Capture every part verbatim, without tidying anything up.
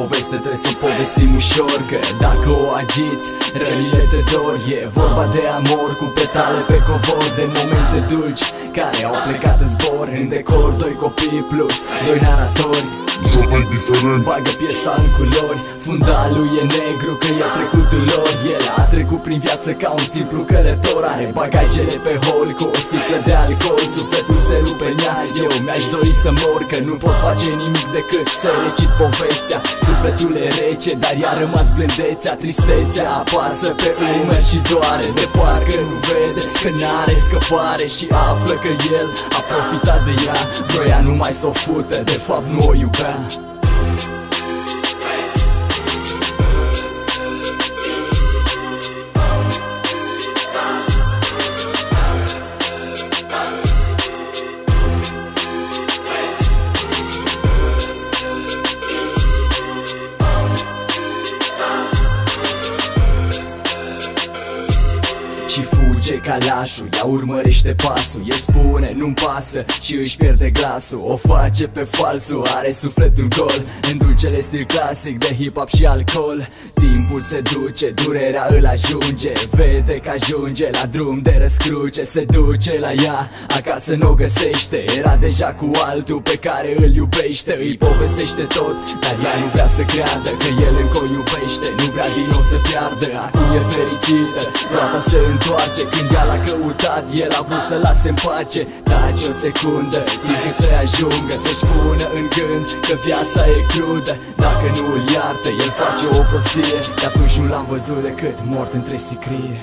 poveste trebuie să o povestim ușor, că dacă o agiți, rănile te dor. E vorba de amor cu petale pe covor, de momente dulci care au plecat în zbor. În decor doi copii plus doi naratori. Jocul diferent, bagă piesa în culori. Fundalul e negru că e trecutul lor. El a trecut prin viață ca un simplu călător. Are bagajele pe hol cu o sticlă de alcool. Sufletul se rupe în ea, eu mi-aș dori să mor, că nu pot face nimic decât să recit povestea. Sufletul e rece, dar i-a rămas blândețea. Tristețea apasă pe umeri și doare, de parcă nu vede că n-are scăpare. Și află că el a profitat de ea, vroia numai s-o fută, de fapt nu o iubea. Și fuge ca lașul, ea urmărește pasul. El spune nu-mi pasă și își pierde glasul. O face pe falsul, are sufletul gol, în dulcele stil clasic de hip-hop și alcool. Timpul se duce, durerea îl ajunge, vede că ajunge la drum de răscruce. Se duce la ea, acasă n-o găsește, era deja cu altul pe care îl iubește. Îi povestește tot, dar ea nu vrea să creadă că el încă o iubește. Nu vrea din nou să piardă, acum e fericită, roata se întoarce. Când ea l-a căutat, el a vrut să lase în pace. Taci o secundă, timp când să ajungă să-și pună în gând că viața e crudă. Dacă nu îl iartă, el face o prostie, de atunci nu l-am văzut decât mort între sicrie.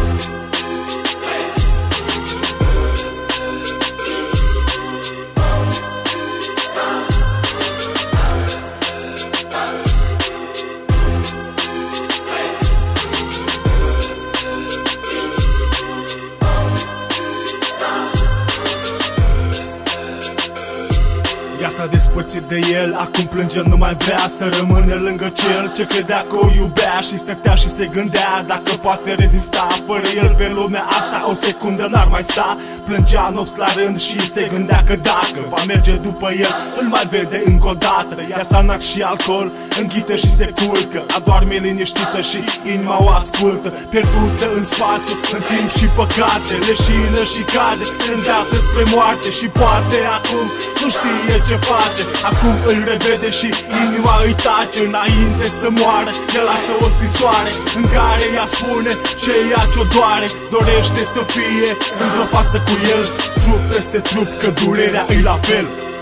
Ea s-a despărțit de el, acum plânge, nu mai vrea să rămână lângă cel ce credea că o iubea. Și stătea și se gândea dacă poate rezista fără el pe lumea asta. O secundă n-ar mai sta, plângea nopți la rând și se gândea că dacă va merge după el, îl mai vede încă o dată. Ea s-a nac și alcool, înghite și se culcă, adorme liniștită și inima o ascultă. Pierdută în spațiu, în timp și păcate, leșină și cade, se îndreaptă spre moarte. Și poate acum nu știe ce face, acum îl revede și inima îi tace. Înainte să moară, el lasă o scrisoare în care ea spune ce ea ce-o doare. Dorește să fie îngropață cu el, trup peste trup, că durerea e la fel.